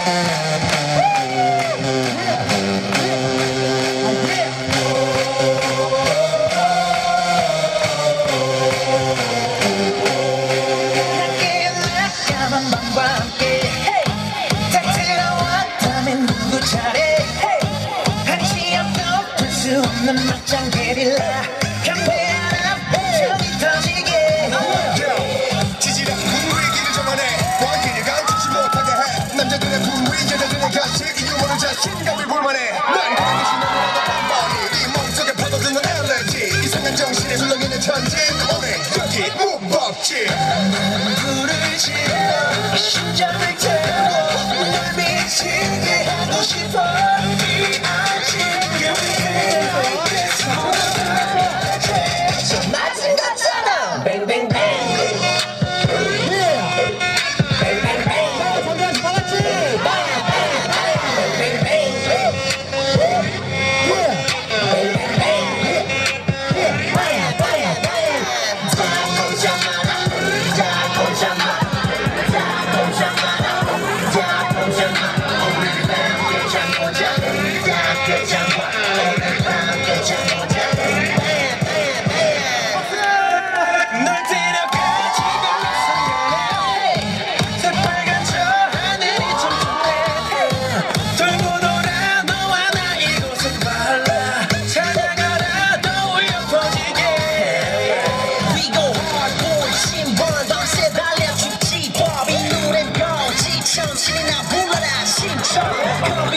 없는 막장 게릴라 경배 하나 뻥청이 터지게 지지랑 분위기 길을 정하네 너희끼리 가르치지 못하게 해 남자들의 분위기 여자들의 가치 이유모를 자신감을 불만해 난 그런 듯이 너무나도 뻔뻔히 네 몸속에 파고드는 엘레지 이상한 정신에 술렁이는 천지 오늘 여기 무법지 불을 질러 심장을 태워 널 미치게 하고 싶어 정신이나 불러라 심청